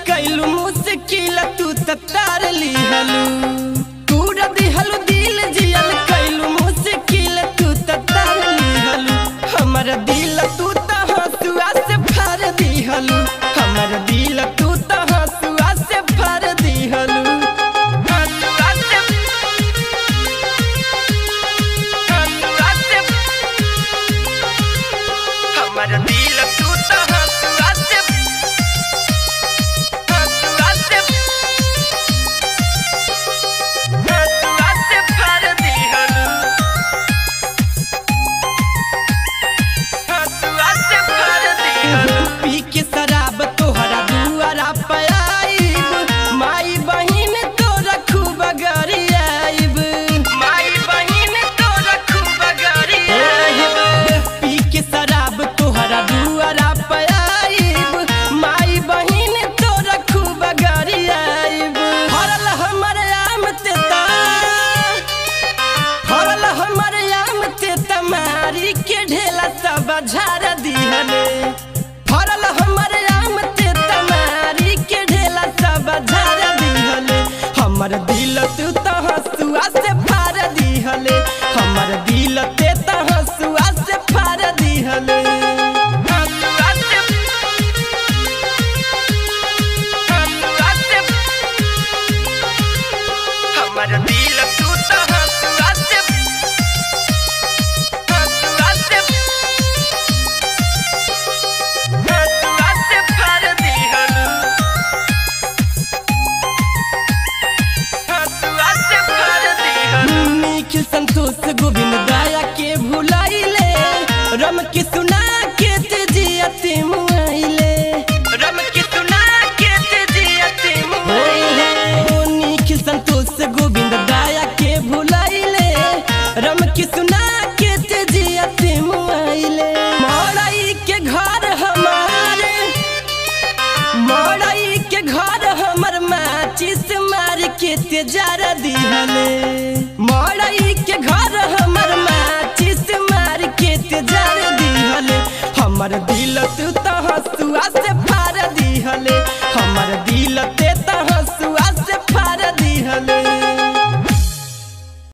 कैलू मुश्किल तू तार लिहलू पूरा दिहलू दिल जियल कैलू मुश्किल तू तार लिहलू हमर दिल तू हंसुआ से फाड़ दिहलू हमर दिल तू हंसुआ से फाड़ दिहलू हमर दिल तू हंसुआ से फाड़ दिहलू हंसुआ से फाड़ दिहलू पी के शराब तोहरा दुआरा पे आइब माई बहिन तोरा खूब गरियाइब माई बहिन तोरा खूब गरियाइब पी के शराब तोहरा दुआरा पे आइब माई बहिन तोरा खूब गरियाइब हरल हमर आम तेता हरल हमर आम तेता मारी के ढेला सब झाड़ दिहले हरल हमर आम तेता मारी के ढेला सब झाड़ दिहले हमर दिल तू हंसुआ से फाड़ दिहले हमर दिल तेता हंसुआ से फाड़ दिहले हंसुआ से हमर दिल तू हंसुआ से फाड़ दिहलू हंसुआ से फाड़ दिहलू निखिल संतोष गोविंद दया के भुलाइले रम की सुना के तेजियती मुआइले रम की सुना के तेजियती मुआइले निखिल संतोष गोविंद दया के भुलाइले रम की सुना के तेजियती मुआइले मड़ई के घर हमारे मड़ई के घर हमर माचिस मार के तेजार दिहले मड़ई के घर हमर माचिस मार के तेजार दिहले हमर दिल तू हंसुआ से